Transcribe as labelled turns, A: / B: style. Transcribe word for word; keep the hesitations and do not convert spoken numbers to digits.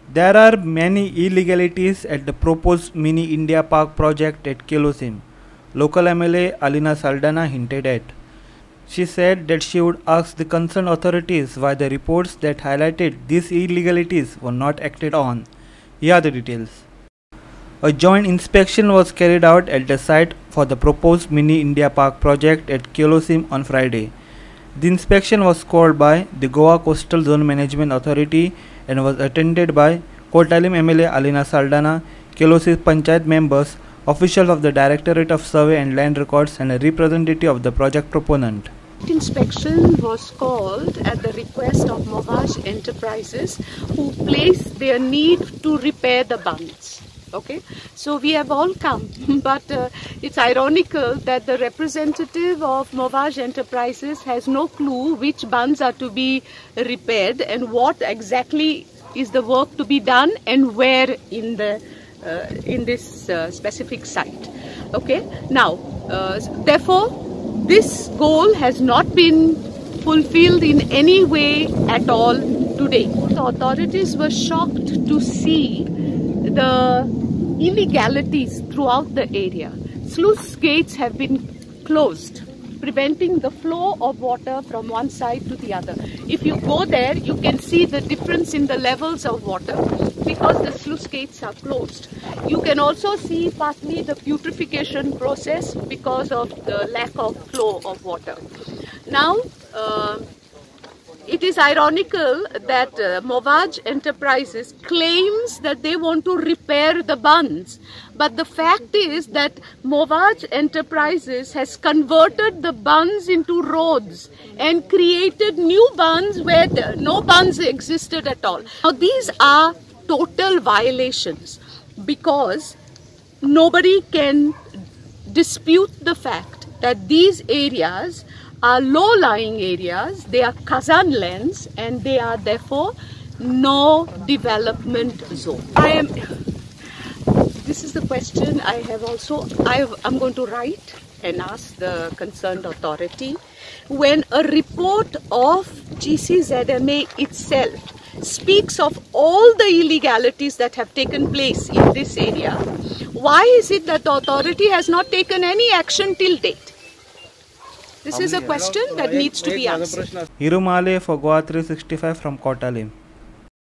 A: There are many illegalities at the proposed Mini India Park project at Kelosim, local M L A Alina Saldana hinted at. She said that she would ask the concerned authorities why the reports that highlighted these illegalities were not acted on. Here are the details. A joint inspection was carried out at the site for the proposed Mini India Park project at Kelosim on Friday. The inspection was called by the Goa Coastal Zone Management Authority and was attended by Kottalim M L A Alina Saldana, Kelosim Panchayat members, officials of the Directorate of Survey and Land Records, and a representative of the project proponent.
B: Inspection was called at the request of Movage Enterprises, who placed their need to repair the bunds. Okay, so we have all come, but uh, it's ironical that the representative of Movage Enterprises has no clue which bunds are to be repaired and what exactly is the work to be done and where in the uh, in this uh, specific site. Okay, now uh, therefore this goal has not been fulfilled in any way at all today. The authorities were shocked to see the illegalities throughout the area. Sluice gates have been closed, preventing the flow of water from one side to the other. If you go there, you can see the difference in the levels of water because the sluice gates are closed. You can also see partly the putrefaction process because of the lack of flow of water. Now, uh, it is ironical that uh, Movage Enterprises claims that they want to repair the bunds, but the fact is that Movage Enterprises has converted the bunds into roads and created new bunds where the, no bunds existed at all. Now these are total violations because nobody can dispute the fact that these areas are low-lying areas, they are Khazan lands, and they are therefore no development zone. I am, this is the question I have also, I have, I'm going to write and ask the concerned authority. When a report of G C Z M A itself speaks of all the illegalities that have taken place in this area, why is it that the authority has not taken any action till date? This is a question that needs to be answered.
A: Hirumale for Goa three sixty-five from Kottalim.